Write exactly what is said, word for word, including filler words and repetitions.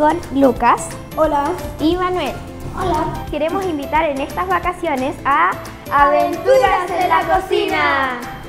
con Lucas. Hola. Y Manuel. Hola. Queremos invitar en estas vacaciones a Aventuras en la Cocina.